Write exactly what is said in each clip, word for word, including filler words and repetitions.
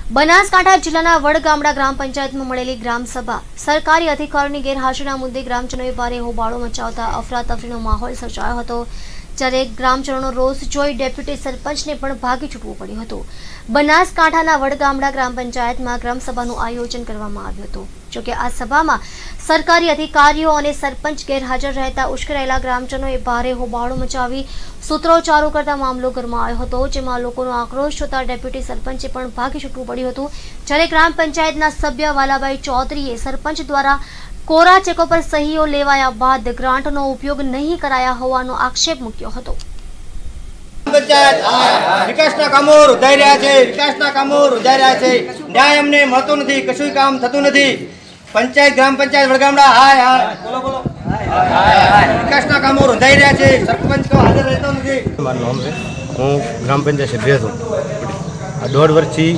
બનાસકાંઠા જિલ્લાના વડગામડા ગ્રામ પંચાયતમાં મળેલી ગ્રામસભા સરકારી અધિકારીઓની ગેરહાજરીના મુદ્દે ગ્રામજનોએ ભારે હોબાળો મચાવતા અફરાતફરીનો માહોલ સર્જાયો હતો। જ્યારે ગ્રામજનોનો રોષ જોઈ ડેપ્યુટી સરપંચને પણ ભાગી છૂટવું પડ્યું હતું। બનાસકાંઠાના વડગામડા ગ્રામ પંચાયતમાં ગ્રામસભાનું આયોજન કરવામાં આવ્યું હતું। જોકે આ સભામાં સરકારી અધિકારીઓ અને સરપંચ ગેરહાજર રહેતા ઉશ્કેરાયેલા ગ્રામજનોએ ભારે હોબાળો મચાવી સૂત્રોચ્ચારો કરતા મામલો ગરમાયો હતો, જેમાં લોકોનો આક્રોશ જોતા ડેપ્યુટી સરપંચે પણ ભાગી છૂટવું પડ્યું હતું। જ્યારે ગ્રામ પંચાયતના સભ્ય વાલાભાઈ ચૌધરીએ સરપંચ દ્વારા કોરા ચેકો પર સહીઓ લેવાયા બાદ ગ્રાન્ટનો ઉપયોગ નહીં કરાયા હોવાનો આક્ષેપ મૂક્યો હતો। પંચાયત વિકાસના કામો રોધાઈ રહ્યા છે વિકાસના કામો રોધાઈ રહ્યા છે ન્યાય અમને મળતો નથી, કશું કામ થતું નથી। પંચાયત ગ્રામ પંચાયત વડગામડા હાય હાય બોલો બોલો વિકાસના કામો રોધાઈ રહ્યા છે, સરપંચ તો હાજર રહેતો નથી। મારું નામ છે, હું ગ્રામ પંચાયત સભ્ય છું। આ દોઢ વર્ષથી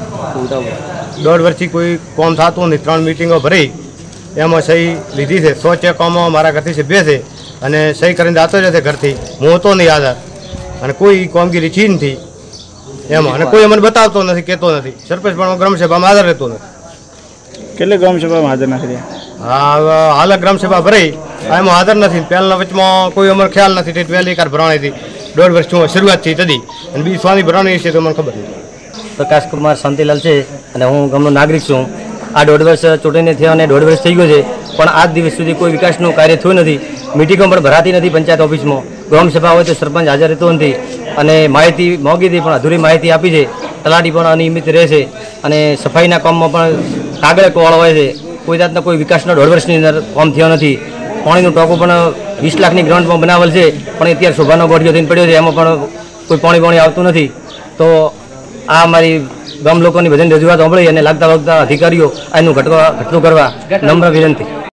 દોઢ વર્ષથી કોઈ કોમ થતું નથી। ત્રણ મિટિંગો ભરી એમાં સહી લીધી છે। સો ચેકોમાં મારા ઘરથી સભ્ય છે અને સહી કરીને જતો જ છે ઘરથી। હું હતો નહીં આધાર અને કોઈ કામગીરી છી નથી એમાં, અને કોઈ અમને બતાવતો નથી, કહેતો નથી। સરપંચ પણ ગ્રામસભામાં હાજર રહેતો નથી। કેટલે ગ્રામસભામાં હાજર નથી? હા, હાલ ગ્રામસભા ભરાઈ એમાં હાજર નથી। પહેલાં વચમાં કોઈ અમને ખ્યાલ નથી। પહેલી કાર ભરાણી હતી દોઢ વર્ષ શરૂઆત થઈ હતી અને બીજી સ્વાની ભરાણી છે તો મને ખબર નથી। પ્રકાશ કુમાર શાંતિલાલ છે અને હું ગામનો નાગરિક છું। આ દોઢ વર્ષ ચૂંટણી થયા અને દોઢ વર્ષ થઈ ગયો છે, પણ આજ દિવસ સુધી કોઈ વિકાસનું કાર્ય થયું નથી। મિટિંગો પણ ભરાતી નથી પંચાયત ઓફિસમાં। ગ્રામસભા હોય તો સરપંચ હાજર રહેતો નથી અને માહિતી મોંઘી હતી પણ અધૂરી માહિતી આપી છે। તલાટી પણ અનિયમિત રહે છે અને સફાઈના કામમાં પણ કાગળ કોળ હોય છે। કોઈ જાતના કોઈ વિકાસનો દોઢ વર્ષની અંદર કામ થયો નથી। પાણીનું ટાંકું પણ વીસ લાખની ગ્રાન્ટમાં બનાવેલ છે, પણ અત્યારે શોભાનો ગોઠિયો થઈને પડ્યો છે, એમાં પણ કોઈ પાણી પાણી આવતું નથી। તો આ અમારી ગામ લોકોની બધાની રજૂઆત સાંભળી અને લાગતા વળગતા અધિકારીઓ આનું ઘટવા ઘટતું કરવા નમ્ર વિનંતી।